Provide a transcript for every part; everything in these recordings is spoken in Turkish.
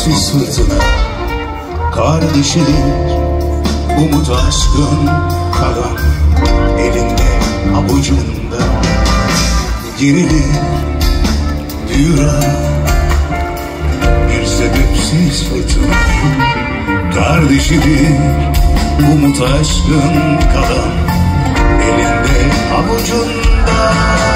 sebepsiz fırtına kardeşidir. Umut aşkın kalan elinde avucunda gerilir düra. Bir sebepsiz fırtına kardeşidir. Umut aşkın kalan elinde avucunda.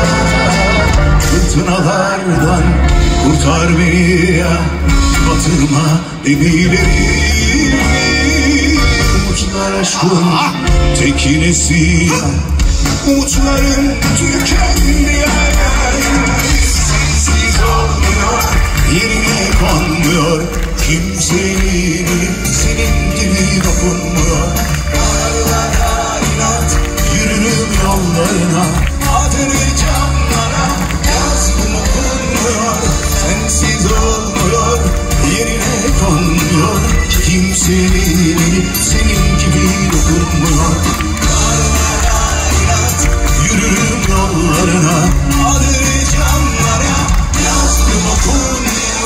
Fırtınalardan kurtar beni ya, batırma gemileri. Umutlar aşkın tekinesi ya, umutların tükendi ya. Sensiz olmuyor, yerine konmuyor, kimsenin senin gibi dokunmuyor. Dağlara inat, yürürüm yollarına, adını camlara yazdım okunmuyor. Sensiz olmuyor, yerine konmuyor, kimsenin senin gibi dokunmuyor. Dağlara inat, yürürüm yollarına, adını camlara yazdım okunmuyor.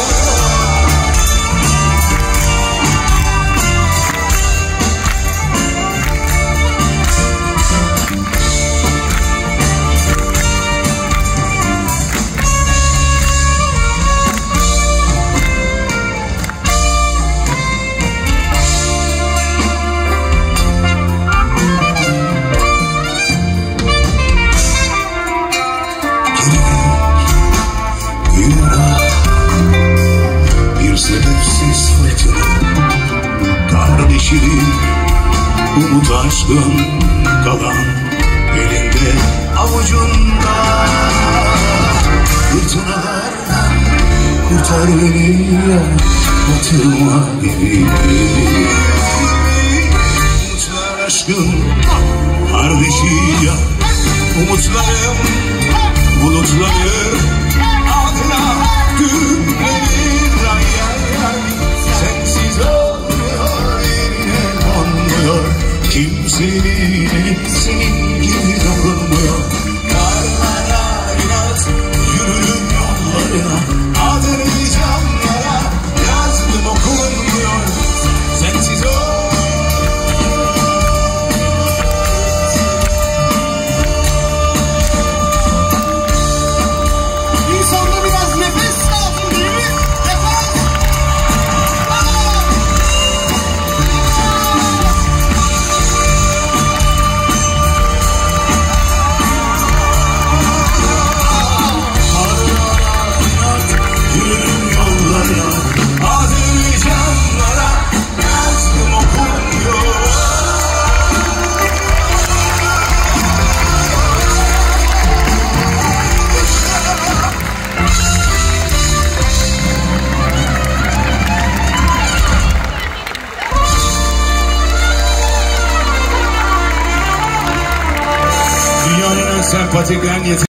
Bir sebepsiz fırtına kardeşidir. Umut aşkın kalan elinde avucunda. Fırtınalardan kurtar beni ya, batırma gemileri. Umutlar aşkın kardeşi ya, umutlarım bulutları adına gümlenir. Sensiz olmuyor, yerine konmuyor, kimsenin senin gibi dokunmuyor. Karlara inat, yürürüm yollarına, adını camlara yazdım okunmuyor. Sensiz olmuyor. Dünyanın en sempatik, en yetenekli